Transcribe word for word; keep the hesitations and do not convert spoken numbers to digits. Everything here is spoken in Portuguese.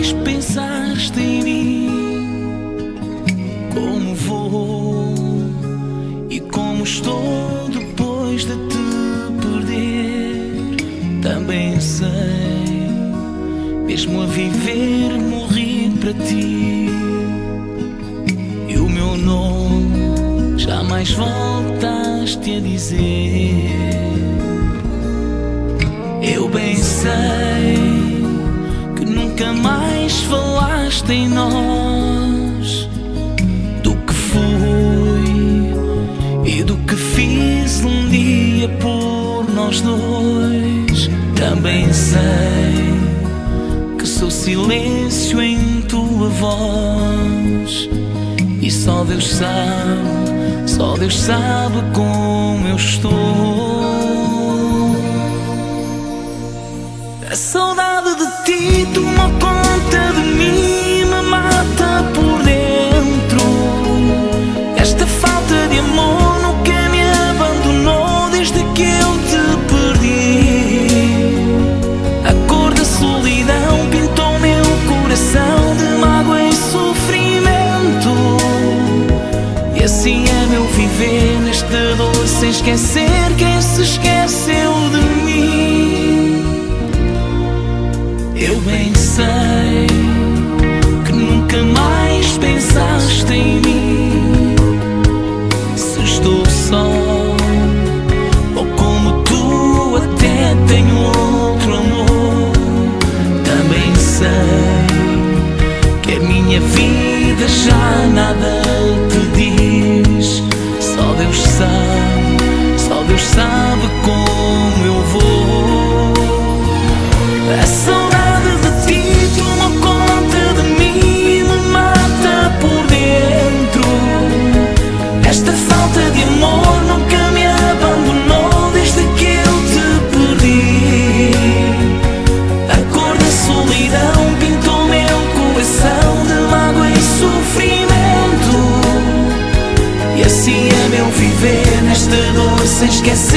mais pensaste em mim, como vou e como estou depois de te perder. Também sei, mesmo a viver morri para ti, e o meu nome jamais voltaste a dizer. Eu bem sei que nunca mais falaste em nós, do que fui e do que fiz um dia por nós dois. Também sei que sou silêncio em tua voz, e só Deus sabe, só Deus sabe como eu estou. A saudade de ti toma conta de mim, me mata por dentro. Esta falta de amor nunca me abandonou desde que eu te perdi. A cor da solidão pintou meu coração de mágoa e sofrimento, e assim é meu viver nesta dor, sem esquecer quem se esqueceu de mim. Eu bem sei que nunca mais pensaste em mim, se estou só ou como tu até tenho outro amor. Também sei que a minha vida já nada te diz, só Deus sabe, só Deus sabe como eu vou. A saudade de ti toma conta de mim, me mata por dentro. Esta falta de amor nunca me abandonou desde que eu te perdi. A cor da solidão pintou meu coração de mágoa e sofrimento, e assim é meu viver nesta dor, sem esquecer